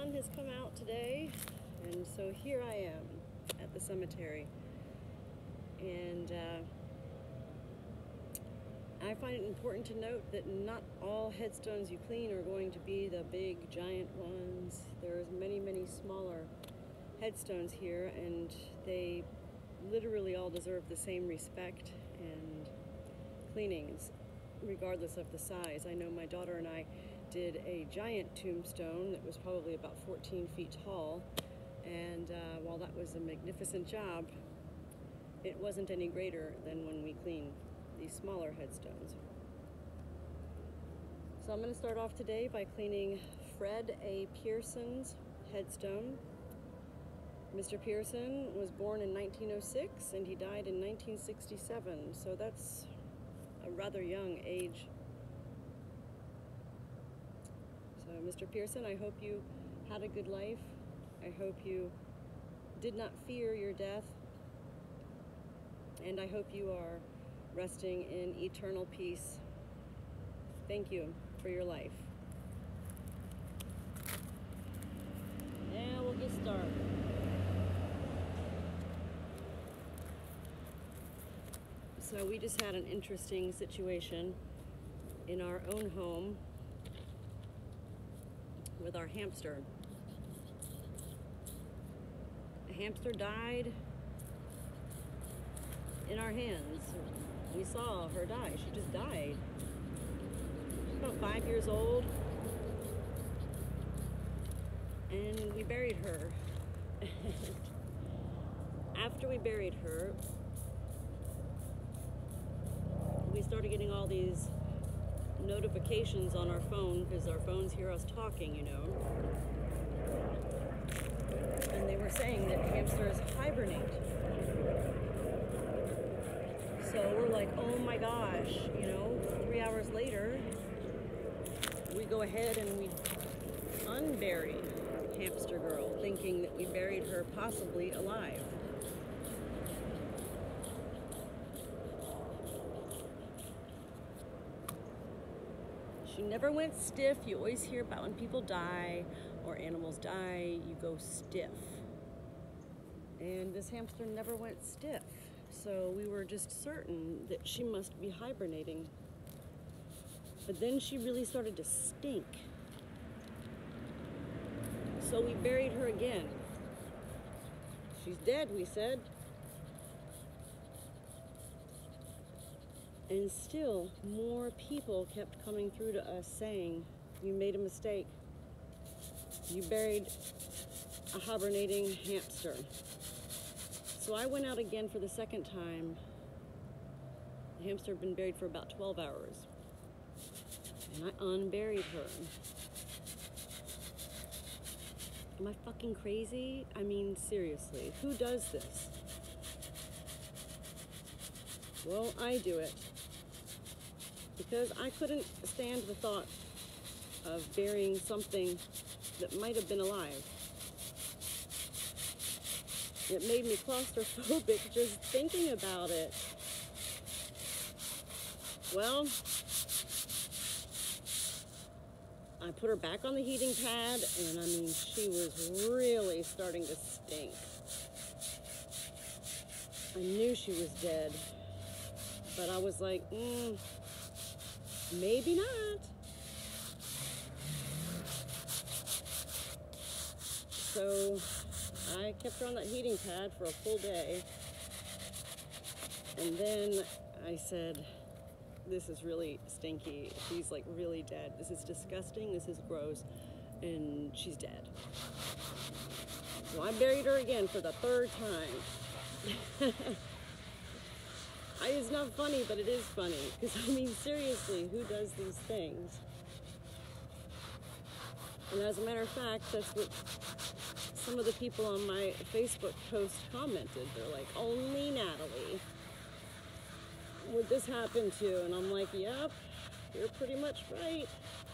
sun has come out today, and so here I am at the cemetery. And I find it important to note that not all headstones you clean are going to be the big giant ones. There's many, many smaller headstones here, and they literally all deserve the same respect and cleanings regardless of the size. I know my daughter and I did a giant tombstone that was probably about 14 feet tall, and while that was a magnificent job, it wasn't any greater than when we clean these smaller headstones. So I'm going to start off today by cleaning Fred A. Pearson's headstone. Mr. Pearson was born in 1906 and he died in 1967, so that's a rather young age. So Mr. Pearson, I hope you had a good life. I hope you did not fear your death, and I hope you are resting in eternal peace. Thank you for your life. Now we'll get started. So we just had an interesting situation in our own home with our hamster. A hamster died in our hands. We saw her die. She just died. She's about 5 years old. And we buried her. After we buried her, we started getting all these notifications on our phone because our phones hear us talking, you know. And they were saying that hamsters hibernate. So we're like, oh my gosh, you know, 3 hours later, we go ahead and we unbury Hamster Girl, thinking that we buried her possibly alive. She never went stiff. You always hear about when people die or animals die, you go stiff. And this hamster never went stiff. So we were just certain that she must be hibernating. But then she really started to stink. So we buried her again. She's dead, we said. And still more people kept coming through to us saying, you made a mistake. You buried a hibernating hamster. So I went out again for the second time. The hamster had been buried for about 12 hours. And I unburied her. Am I fucking crazy? I mean, seriously, who does this? Well, I do it. Because I couldn't stand the thought of burying something that might have been alive. It made me claustrophobic just thinking about it. Well, I put her back on the heating pad, and I mean, she was really starting to stink. I knew she was dead, but I was like, maybe not. So I kept her on that heating pad for a full day. And then I said, this is really stinky. She's like really dead. This is disgusting. This is gross. And she's dead. So I buried her again for the third time. It's not funny, but it is funny. Because, I mean, seriously, who does these things? And as a matter of fact, that's what some of the people on my Facebook post commented. They're like, only Natalie would this happen to? And I'm like, yep, you're pretty much right.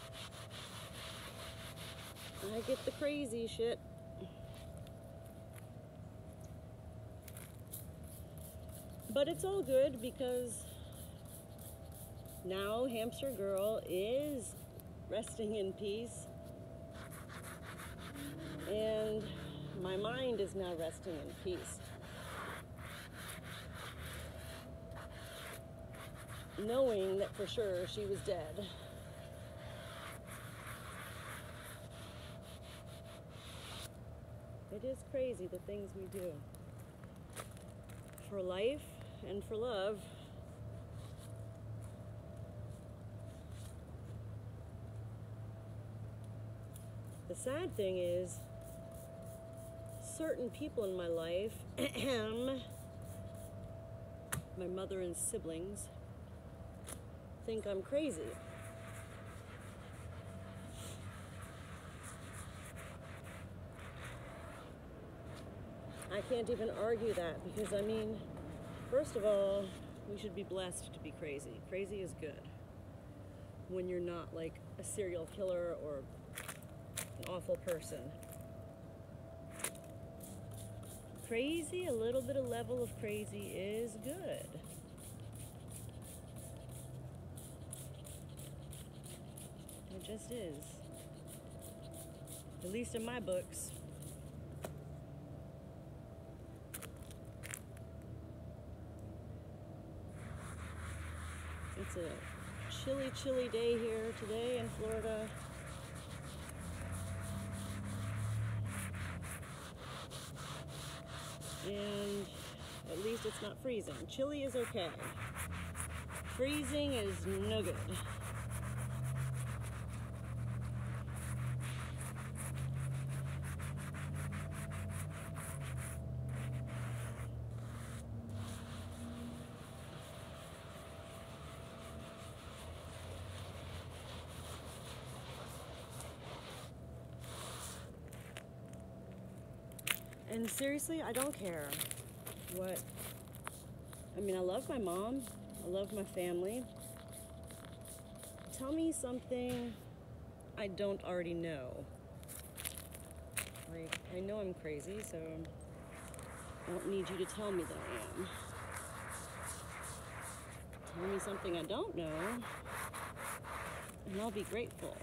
I get the crazy shit. But it's all good because now Hamster Girl is resting in peace. And my mind is now resting in peace, knowing that for sure she was dead. It is crazy the things we do for life and for love. The sad thing is, certain people in my life, my mother and siblings, think I'm crazy. I can't even argue that because, I mean, first of all, we should be blessed to be crazy. Crazy is good when you're not like a serial killer or an awful person. Crazy, a little bit of level of crazy is good. It just is. At least in my books. It's a chilly, chilly day here today in Florida. And at least it's not freezing. Chilly is okay. Freezing is no good. And seriously, I don't care what. I mean, I love my mom. I love my family. Tell me something I don't already know. Like, I know I'm crazy, so I don't need you to tell me that I am. Tell me something I don't know, and I'll be grateful.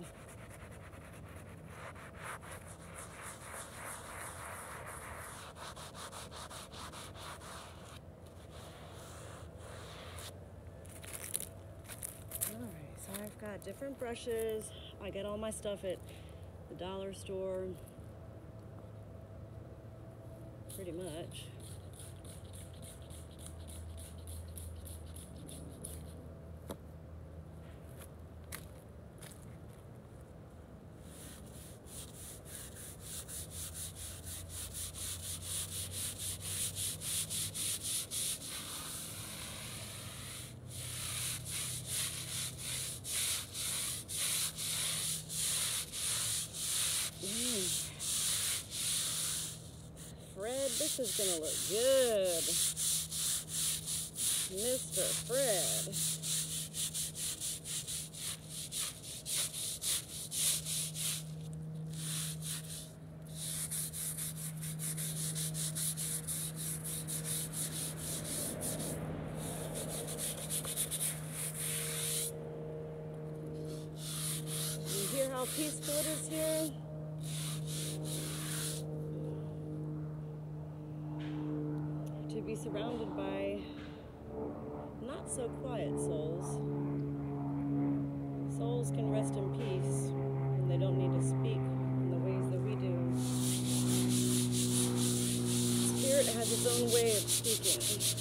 I've got different brushes. I get all my stuff at the dollar store, pretty much. Fred, this is gonna look good. Mr. Fred. You hear how peaceful it is here? To be surrounded by not so quiet souls. Souls can rest in peace, and they don't need to speak in the ways that we do. Spirit has its own way of speaking.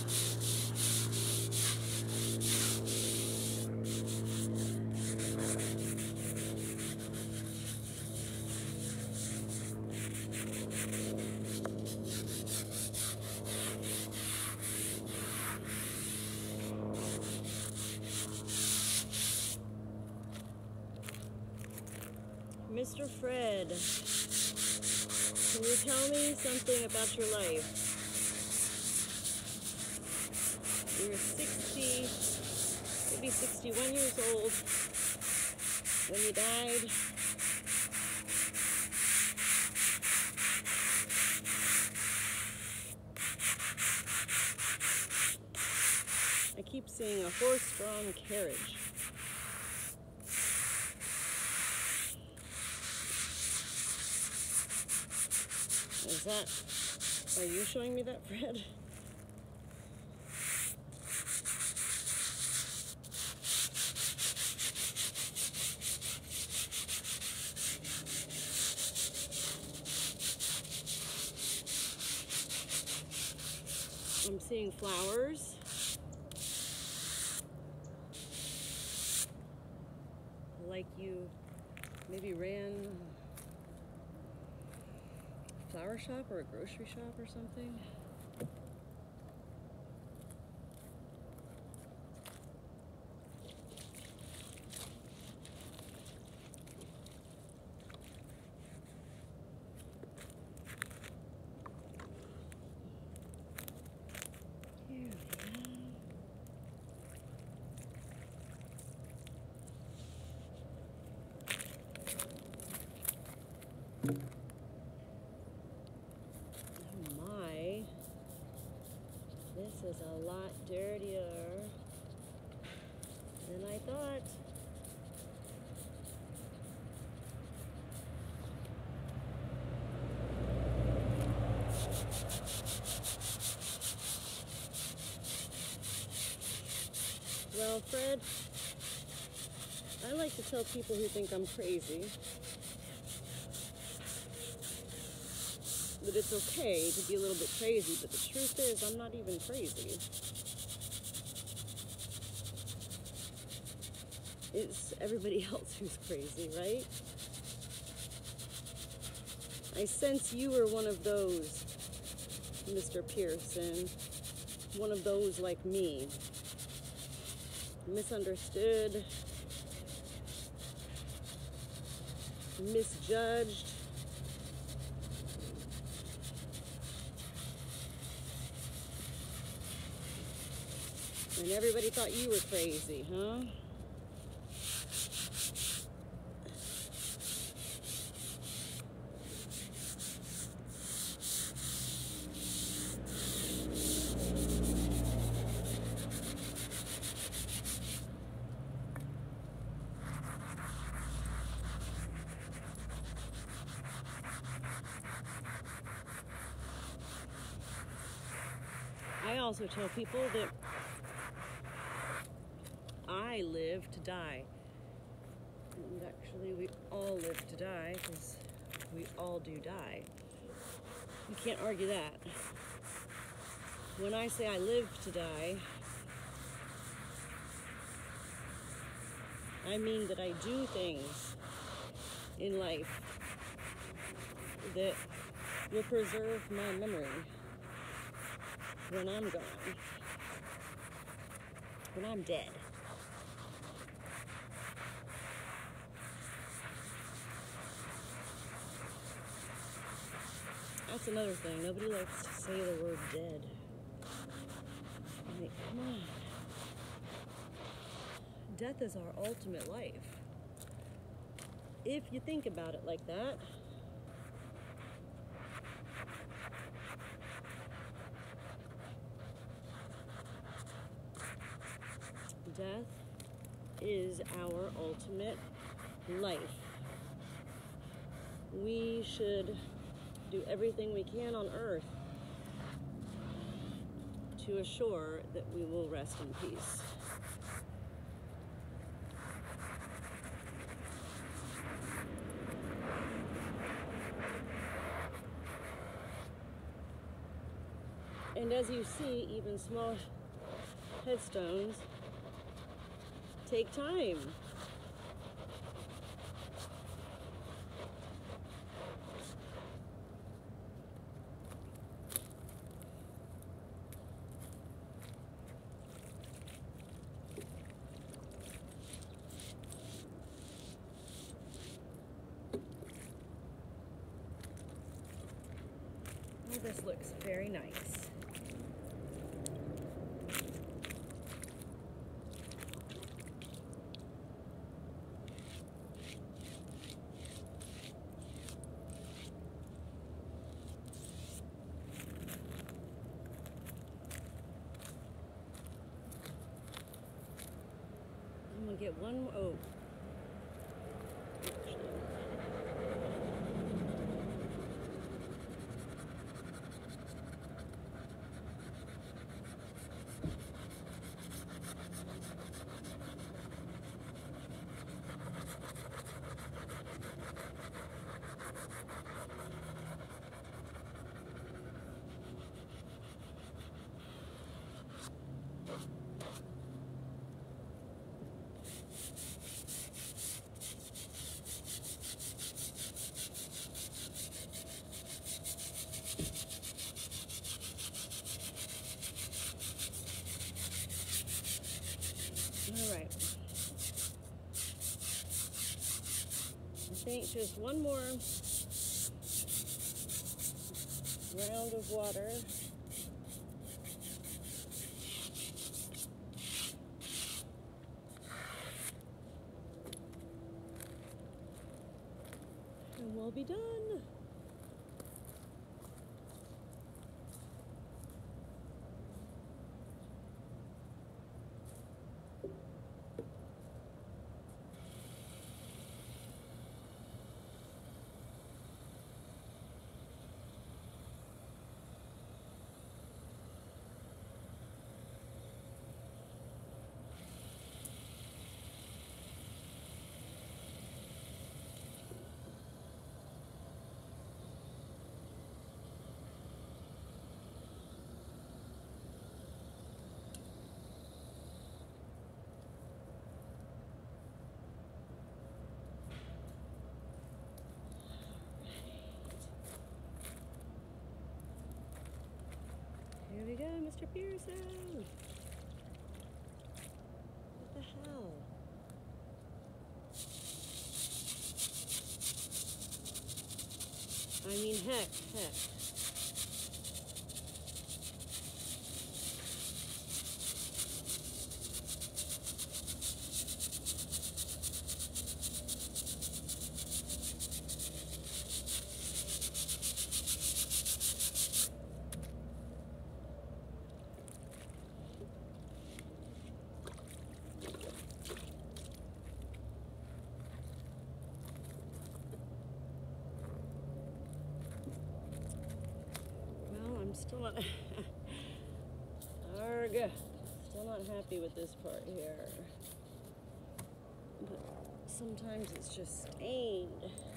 Mr. Fred, can you tell me something about your life? You were 60, maybe 61 years old when you died. I keep seeing a horse-drawn carriage. Is that, are you showing me that, Fred? I'm seeing flowers. Like you maybe ran a flower shop or a grocery shop or something. Oh my, this is a lot dirtier than I thought. Well, Fred, I like to tell people who think I'm crazy that it's okay to be a little bit crazy, but the truth is I'm not even crazy. It's everybody else who's crazy, right? I sense you are one of those, Mr. Pearson, one of those like me. Misunderstood, misjudged, and everybody thought you were crazy, huh? I also tell people that I live to die. And actually, we all live to die because we all do die. You can't argue that. When I say I live to die, I mean that I do things in life that will preserve my memory when I'm gone, when I'm dead. That's another thing. Nobody likes to say the word dead. I mean, come on. Death is our ultimate life. If you think about it like that, death is our ultimate life. We should do everything we can on earth to assure that we will rest in peace. And as you see, even small headstones take time. Well, this looks very nice. I'm gonna get one more. Oh. think just one more round of water. And we'll be done. Here we go, Mr. Pearson. What the hell? I mean, heck. I'm still not still not happy with this part here, but sometimes it's just stained.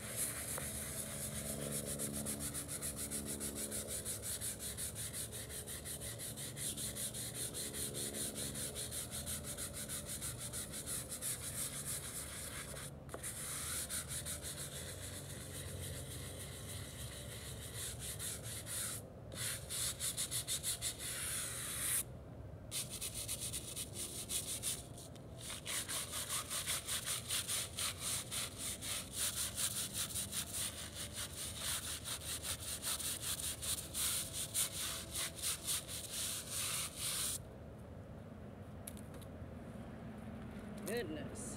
Goodness.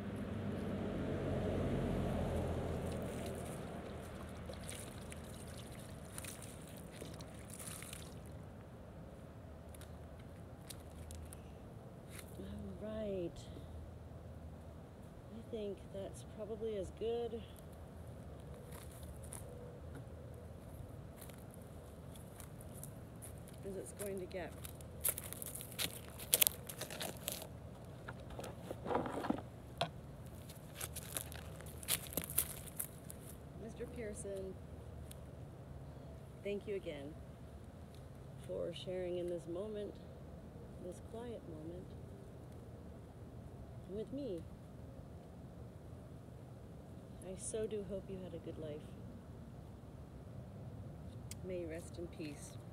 All right. I think that's probably as good as it's going to get. Mr. Pearson, thank you again for sharing in this moment, this quiet moment, with me. I so do hope you had a good life. May you rest in peace.